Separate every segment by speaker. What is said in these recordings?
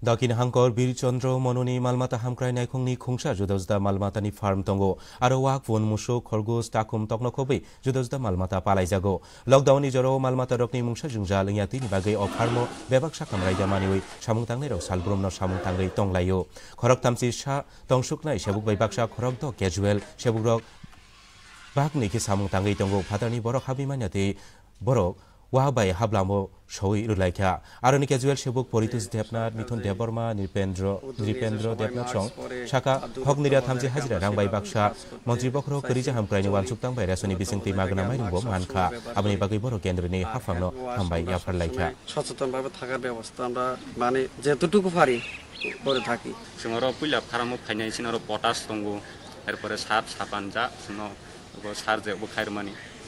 Speaker 1: Dakin hangkor Birchandro Mononi Malmata Hamkrai Naikongni Kungsha Judosda Malmatani Farm Tongo Aro Wak Won Musho Khorgos Takum Toknokobe Judosda Malmata Palaijago Lockdown Joro Malmata Rokni Mungsha Jungjal Yati Bagay of Harmo Bebak Shakam Raja Maniwi Shamung Tangnero Salbrum no Shamung Tangri Tonglayo Khorok Tamsi Sha Tongsuknai Shebuk by Baksha Khorok Do Casual Shebukrok Bagni ki Samung Tangri Tongo Patani Borok Habimanyate Borok Wabai Hablamo Shoi Rulaika Aroni Casual Shebuk Politus Depnat Mithun Deborma Nirpendro Depnat Chong Shaka Hogniria Tamsi Hazira Rangbai Baksha Montri Bokro Kerija Hamkraini Wansuk By Rasoni Bisingti Magna Marimbo Manka Abni Bagi Boro Kendrini Hafangno Hambai Yafar Laika
Speaker 2: সচেতন ভাবে থাকার ব্যবস্থা আমরা মানে যেতটুকু পারি করে থাকি
Speaker 3: जोङो पुइला फारामो फायनाय सिनरो पटास दंगो एरपरे सार सापानजा जोङो सार जेबो खायरमानि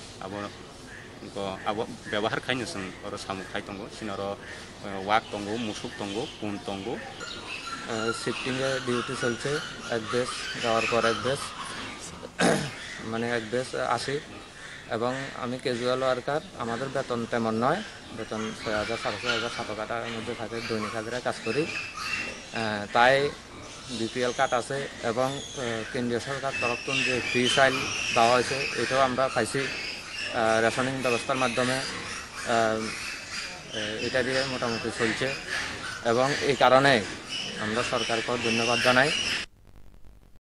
Speaker 3: abo ব্যবহার খাইনো जों अरो सामु खाय दंगो सिनरो वाक दंगो मुसुक दंगो पुन दंगो
Speaker 4: শিফটিং এর ডিউটি চলছে এক বেস যাওয়ার পর এক বেস মানে এক বেস আসি এবং আমি ক্যাজুয়াল ওয়ার্কার আমাদের বেতন তেমন নয় বেতন ৬০০০ ৭০০০ টাকার মধ্যে থাকে দৈনিক হাজিরা কাজ করি তাই বিপিএল কার্ড আছে এবং কেন্দ্রীয় সরকার তরফ থেকে যে ফ্রি চাইল দেওয়া হয়েছে এটাও আমরা পাইছি রেশনিং ব্যবস্থার মাধ্যমে এটা দিয়ে মোটামুটি চলছে এবং এই কারণে আমরা সরকারকে ধন্যবাদ জানাই